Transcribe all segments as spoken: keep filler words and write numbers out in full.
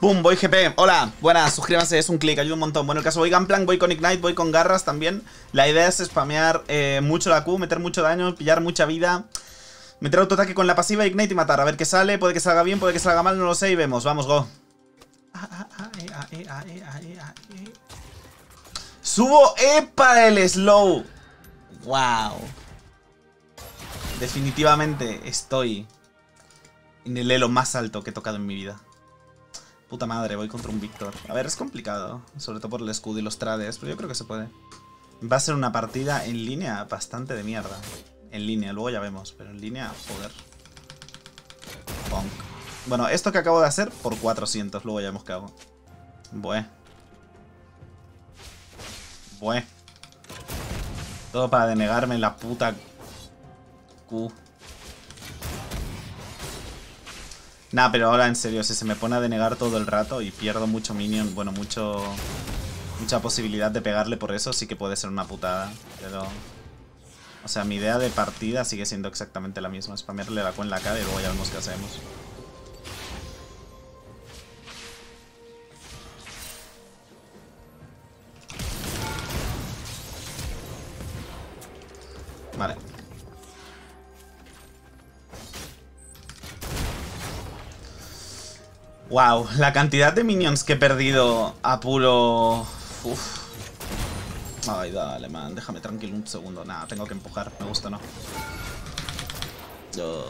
Pum, voy G P. Hola, buenas, suscríbanse, es un clic, ayuda un montón. Bueno, en el caso voy Gunplank, voy con Ignite, voy con garras también. La idea es spamear eh, mucho la Q, meter mucho daño, pillar mucha vida, meter autoataque con la pasiva, Ignite y matar. A ver qué sale, puede que salga bien, puede que salga mal, no lo sé y vemos. Vamos, go. Subo E para el slow. Wow. Definitivamente estoy en el elo más alto que he tocado en mi vida. Puta madre, voy contra un Víctor. A ver, es complicado, sobre todo por el escudo y los trades, pero yo creo que se puede. Va a ser una partida en línea bastante de mierda. En línea, luego ya vemos, pero en línea, joder. Bonk. Bueno, esto que acabo de hacer por cuatrocientos, luego ya hemos quedado. Bueh. Bueh. Todo para denegarme la puta Q. Nah, pero ahora en serio, si se me pone a denegar todo el rato y pierdo mucho minion, bueno, mucho... mucha posibilidad de pegarle por eso, sí que puede ser una putada, pero... O sea, mi idea de partida sigue siendo exactamente la misma, spamearle la Q en la cara y luego ya vemos qué hacemos. Vale. Wow, la cantidad de minions que he perdido a puro... Uf. Ay, dale, man, déjame tranquilo un segundo. Nada, tengo que empujar, me gusta, ¿no? Yo...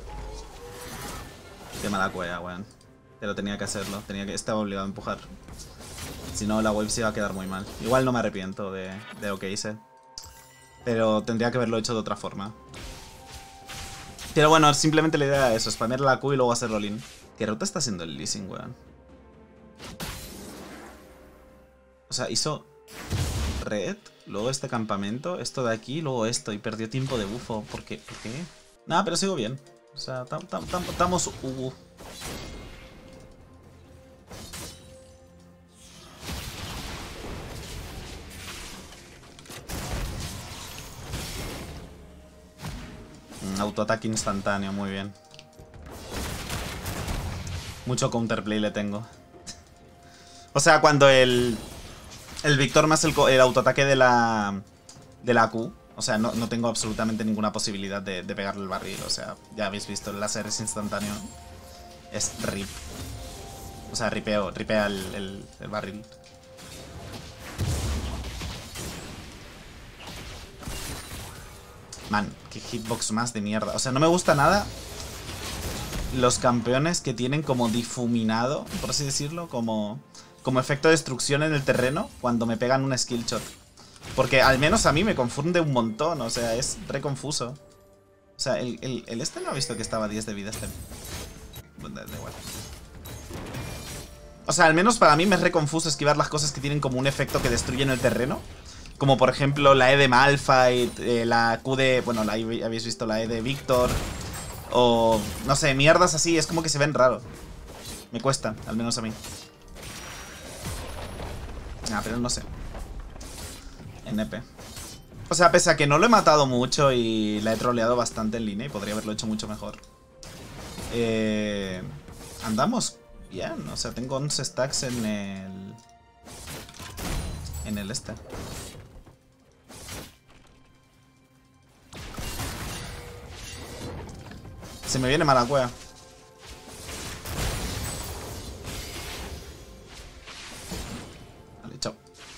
Qué mala cueva, weón. Pero tenía que hacerlo, tenía que... estaba obligado a empujar. Si no, la wave se iba a quedar muy mal. Igual no me arrepiento de, de lo que hice. Pero tendría que haberlo hecho de otra forma. Pero bueno, simplemente la idea es eso, spamear la Q y luego hacerlo lean. ¿Qué ruta está haciendo el leasing, weón? O sea, hizo red, luego este campamento, esto de aquí, luego esto, y perdió tiempo de bufo. ¿Por qué? ¿Por qué? Nada, pero sigo bien. O sea, estamos... Uh. Autoataque instantáneo, muy bien. Mucho counterplay le tengo. O sea, cuando el... El Víctor más el, el autoataque de la... De la Q. O sea, no, no tengo absolutamente ninguna posibilidad de, de pegarle el barril. O sea, ya habéis visto, el láser es instantáneo. Es rip. O sea, ripeo, ripea el, el, el barril. Man, qué hitbox más de mierda. O sea, no me gusta nada los campeones que tienen como difuminado, por así decirlo, como, como efecto de destrucción en el terreno cuando me pegan un skill shot. Porque al menos a mí me confunde un montón, o sea, es re confuso. O sea, el, el, el este no ha visto que estaba a diez de vida este. Bueno, da igual. O sea, al menos para mí me es re confuso esquivar las cosas que tienen como un efecto que destruyen el terreno. Como por ejemplo la E de Malphite, eh, la Q de... Bueno, la, habéis visto la E de Víctor. O... no sé, mierdas así, es como que se ven raro. Me cuesta, al menos a mí. Ah, pero no sé. N P. O sea, pese a que no lo he matado mucho y la he troleado bastante en línea y podría haberlo hecho mucho mejor. Eh, andamos bien, o sea, tengo once stacks en el... En el este. Se me viene mala cueva. Vale, chao.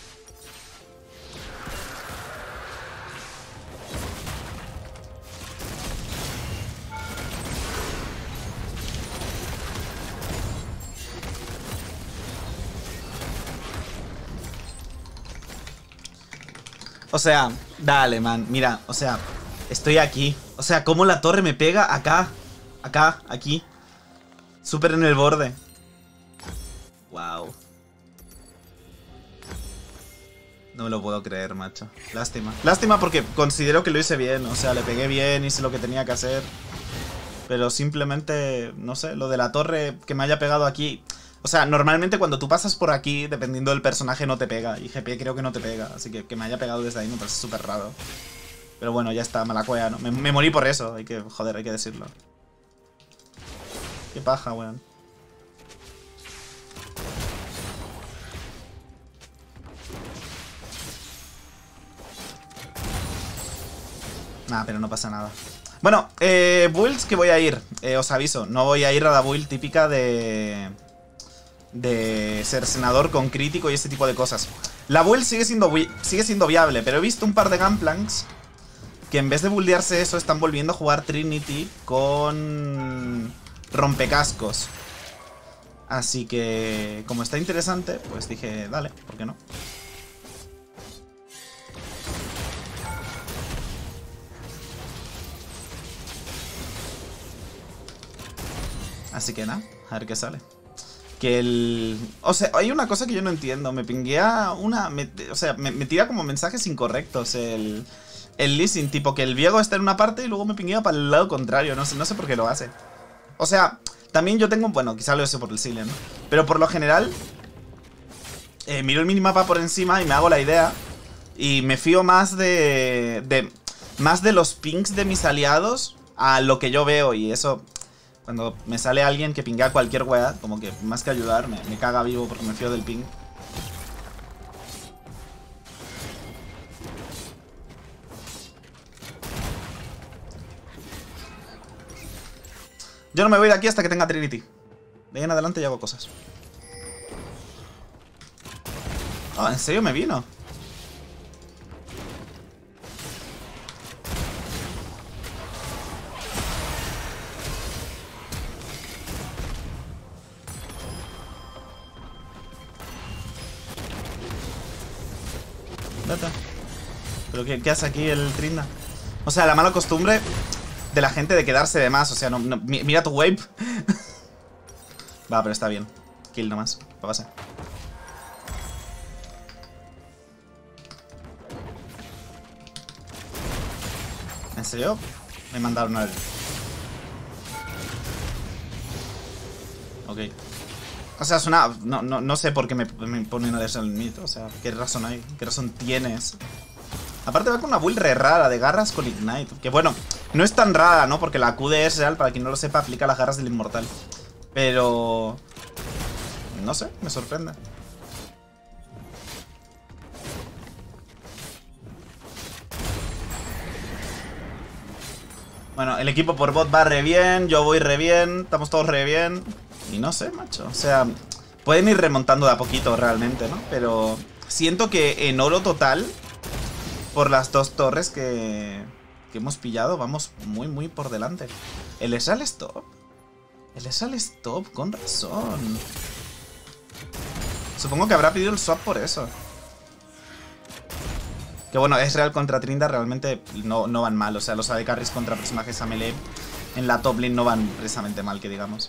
O sea, dale, man. Mira, o sea, estoy aquí. O sea, cómo la torre me pega acá. Acá, aquí. Súper en el borde. Wow. No me lo puedo creer, macho. Lástima. Lástima porque considero que lo hice bien. O sea, le pegué bien, hice lo que tenía que hacer. Pero simplemente, no sé, lo de la torre que me haya pegado aquí. O sea, normalmente cuando tú pasas por aquí, dependiendo del personaje, no te pega. Y G P creo que no te pega. Así que que me haya pegado desde ahí me parece súper raro. Pero bueno, ya está, mala cueva, ¿no? Me, me morí por eso. Hay que, joder, hay que decirlo. Qué paja, weón. Nah, pero no pasa nada. Bueno, eh, builds que voy a ir. Eh, os aviso, no voy a ir a la build típica de... De ser senador con crítico y ese tipo de cosas. La build sigue siendo, sigue siendo viable, pero he visto un par de Gunplanks que en vez de buildearse eso están volviendo a jugar Trinity con rompecascos. Así que, como está interesante, pues dije, dale, ¿por qué no? Así que nada, a ver qué sale. Que el... O sea, hay una cosa que yo no entiendo. Me pinguea una... Me, o sea, me, me tira como mensajes incorrectos el... El leasing, tipo que el Viego está en una parte y luego me pinguea para el lado contrario. No sé, no sé por qué lo hace. O sea, también yo tengo... Bueno, quizá lo sé por el Silent, ¿no? Pero por lo general... Eh, miro el minimapa por encima y me hago la idea. Y me fío más de... de más de los pings de mis aliados a lo que yo veo. Y eso... Cuando me sale alguien que pinguea cualquier wea, como que más que ayudar, me, me caga vivo porque me fío del ping. Yo no me voy de aquí hasta que tenga Trinity. De ahí en adelante ya hago cosas. Ah, ¿en serio me vino? Vete. ¿Pero qué, qué hace aquí el Trinda? O sea, la mala costumbre de la gente de quedarse de más. O sea, no, no, mira tu wave. Va, pero está bien. Kill nomás. ¿Qué pasa? ¿En serio? Me mandaron al... Ok. O sea, es una... No, no, no sé por qué me, me ponen a eso en el mito. O sea, ¿qué razón hay? ¿Qué razón tienes? Aparte va con una build re rara de garras con Ignite. Que bueno, no es tan rara, ¿no? Porque la Q D es real, para quien no lo sepa, aplica las garras del inmortal. Pero... No sé, me sorprende. Bueno, el equipo por bot va re bien, yo voy re bien, estamos todos re bien. Y no sé, macho, o sea, pueden ir remontando de a poquito realmente, ¿no? Pero siento que en oro total, por las dos torres que, que hemos pillado, vamos muy, muy por delante. El Esal es top. El Esal es top, con razón. Supongo que habrá pedido el swap por eso. Que bueno, es real contra Trinda, realmente no, no van mal. O sea, los A D carries contra personajes a melee en la top lane no van precisamente mal, que digamos.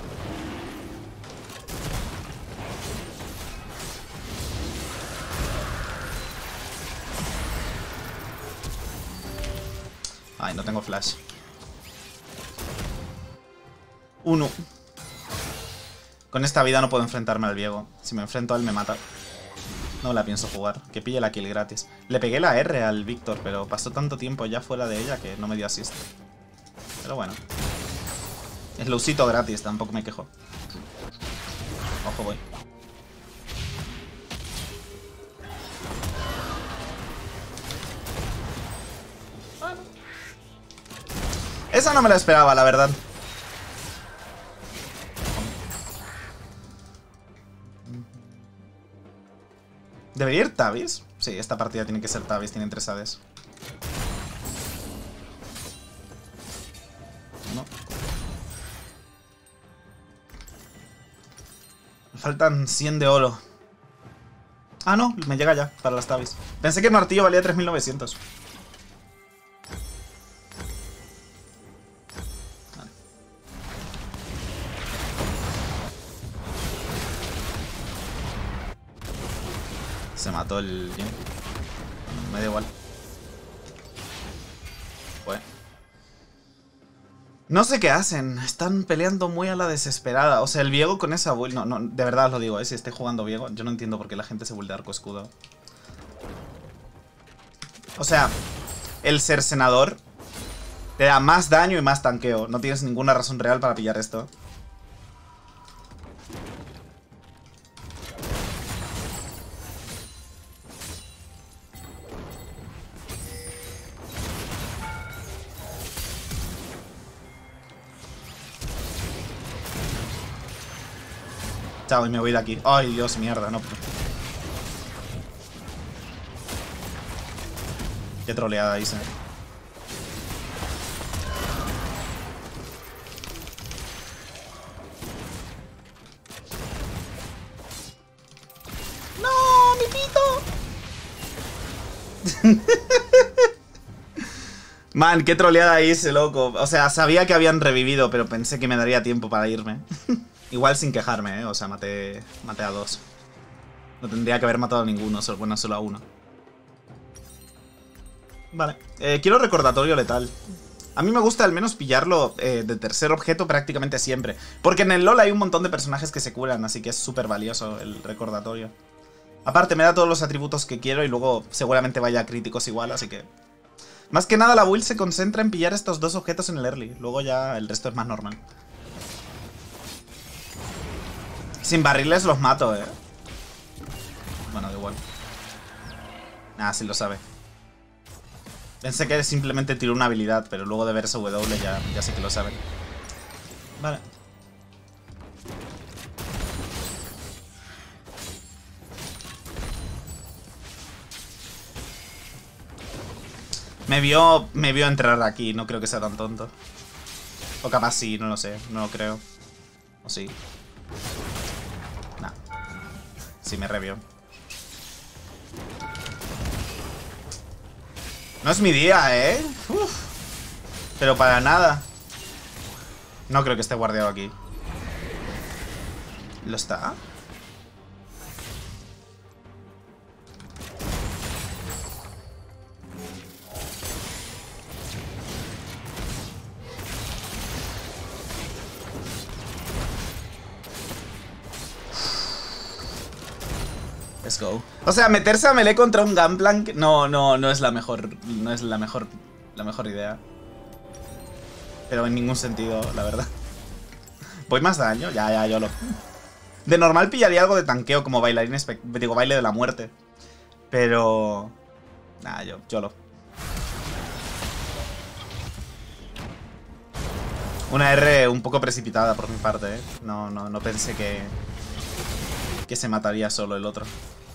Ay, no tengo flash. Uno. Con esta vida no puedo enfrentarme al Viego. Si me enfrento a él me mata. No la pienso jugar. Que pille la kill gratis. Le pegué la R al Víctor, pero pasó tanto tiempo ya fuera de ella que no me dio assist. Pero bueno. Es Lucito gratis, tampoco me quejo. Ojo, voy. Bueno. Esa no me la esperaba, la verdad. ¿Debería ir Tavis? Sí, esta partida tiene que ser Tavis, tienen tres A Ds. No. Me faltan cien de oro. Ah, no, me llega ya, para las Tavis. Pensé que un martillo valía tres mil novecientos. Vale. Se mató el... Me da igual. Bueno. No sé qué hacen. Están peleando muy a la desesperada. O sea, el Viego con esa build... No, no, de verdad os lo digo, ¿eh? Si esté jugando Viego, yo no entiendo por qué la gente se build de arco escudo. O sea, el ser senador te da más daño y más tanqueo. No tienes ninguna razón real para pillar esto. Chao, y me voy de aquí. Ay, Dios, mierda, no. Qué troleada hice. ¡No, mi pito! Man, qué troleada hice, loco. O sea, sabía que habían revivido, pero pensé que me daría tiempo para irme. Igual sin quejarme, ¿eh? O sea, maté, maté a dos. No tendría que haber matado a ninguno, solo, bueno, solo a uno. Vale. Eh, quiero recordatorio letal. A mí me gusta al menos pillarlo eh, de tercer objeto prácticamente siempre. Porque en el LoL hay un montón de personajes que se curan, así que es súper valioso el recordatorio. Aparte, me da todos los atributos que quiero y luego seguramente vaya a críticos igual, así que... Más que nada la build se concentra en pillar estos dos objetos en el early. Luego ya el resto es más normal. Sin barriles los mato, eh. Bueno, da igual. Nada, sí lo sabe. Pensé que simplemente tiró una habilidad, pero luego de ver ese W ya, ya sé que lo sabe. Vale. Me vio, me vio entrar aquí, no creo que sea tan tonto. O capaz sí, no lo sé, no lo creo. O sí. Nah. Sí me revió. No es mi día, ¿eh? Uf. Pero para nada. No creo que esté guardiado aquí. ¿Lo está? Let's go. O sea, meterse a melee contra un Gunplank no, no, no es la mejor. No es la mejor. La mejor idea. Pero en ningún sentido, la verdad. ¿Voy más daño? Ya, ya, yo lo. De normal pillaría algo de tanqueo como bailarín, digo, baile de la muerte. Pero... Nah, yo, yo lo. Una R un poco precipitada por mi parte, ¿eh? No, no, no pensé que... Que se mataría solo el otro.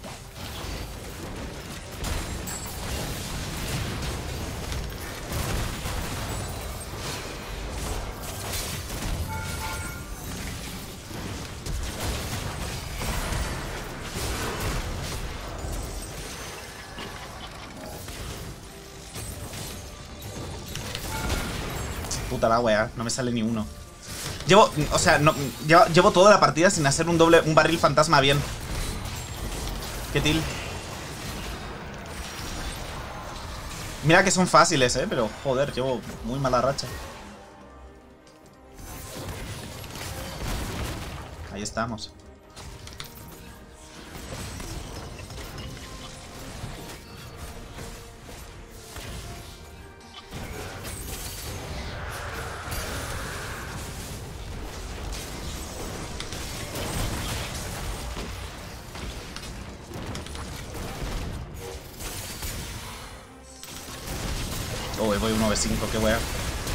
Puta la wea, no me sale ni uno. Llevo, o sea, no, llevo, llevo toda la partida sin hacer un doble, un barril fantasma bien. Qué til. Mira que son fáciles, eh, pero joder, llevo muy mala racha. Ahí estamos. Oh, voy uno ve cinco, qué wea.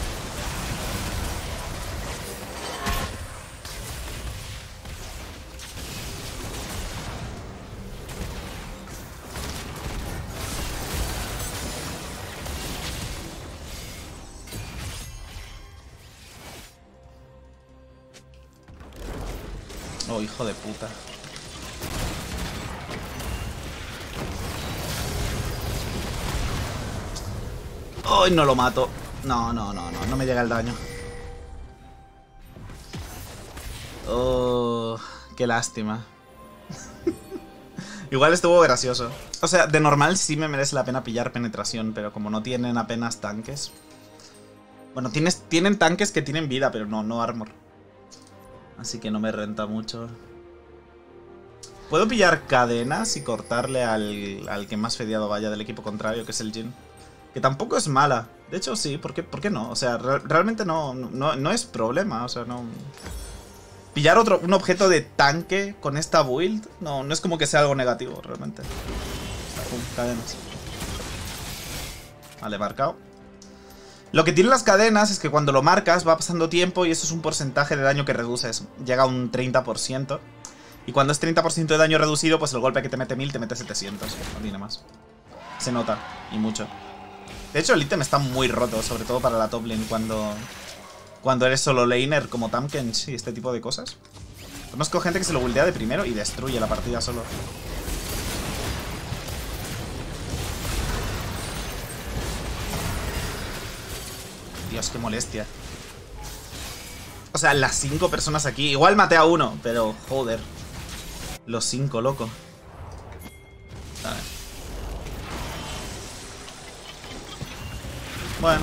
Oh, hijo de puta. ¡Ay, no lo mato! No, no, no, no, no me llega el daño. Oh, qué lástima. Igual estuvo gracioso. O sea, de normal sí me merece la pena pillar penetración, pero como no tienen apenas tanques... Bueno, tienes, tienen tanques que tienen vida, pero no, no armor. Así que no me renta mucho. Puedo pillar cadenas y cortarle al, al que más fediado vaya del equipo contrario, que es el Jhin. Que tampoco es mala. De hecho, sí, ¿por qué, por qué no? O sea, re realmente no, no, no es problema. O sea, no... Pillar otro, un objeto de tanque con esta build, no, no es como que sea algo negativo, realmente. Pum, cadenas. Vale, marcado. Lo que tienen las cadenas es que cuando lo marcas va pasando tiempo y eso es un porcentaje de daño que reduces. Llega a un treinta por ciento. Y cuando es treinta por ciento de daño reducido, pues el golpe que te mete mil te mete setecientos. No tiene más. Se nota, y mucho. De hecho, el ítem está muy roto, sobre todo para la top lane cuando, cuando eres solo laner como Tankens y este tipo de cosas. Conozco gente que se lo buildea de primero y destruye la partida solo. Dios, qué molestia. O sea, las cinco personas aquí. Igual maté a uno, pero joder. Los cinco, loco. A ver. Bueno.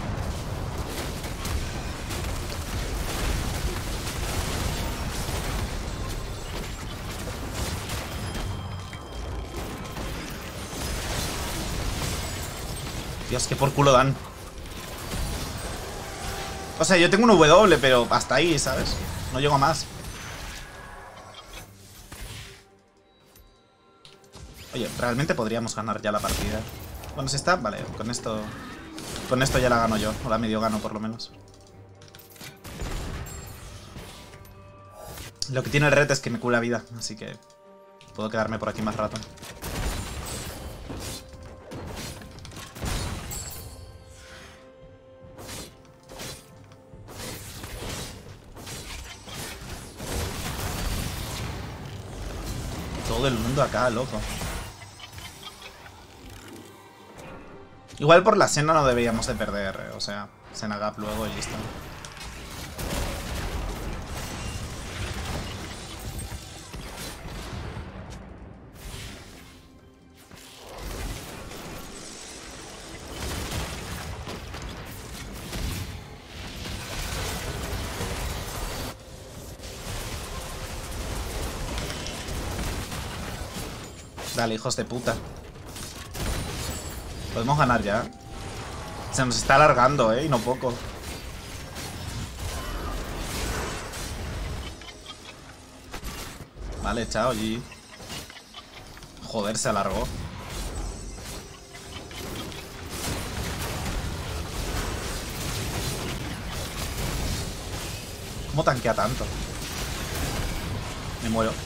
Dios, que por culo dan. O sea, yo tengo un W, pero hasta ahí, ¿sabes? No llego a más. Oye, realmente podríamos ganar ya la partida. Bueno, si está, vale, con esto... Con esto ya la gano yo, o la medio gano por lo menos. Lo que tiene el red es que me cura vida, así que puedo quedarme por aquí más rato. Todo el mundo acá, loco. Igual por la Senna no deberíamos de perder, o sea, Senna Gap luego y listo. Dale, hijos de puta. Podemos ganar ya. Se nos está alargando, eh, y no poco. Vale, chao, G. Joder, se alargó. ¿Cómo tanquea tanto? Me muero.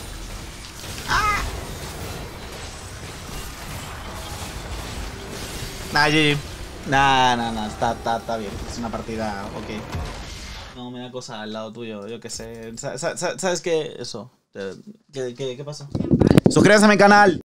Nah, G G. Nah, nah, nah, está, está, está bien. Es una partida, ok. No, me da cosa al lado tuyo, yo qué sé. ¿Sabes, sabes, sabes qué? Eso. ¿Qué, qué, qué pasó? Suscríbanse a mi canal.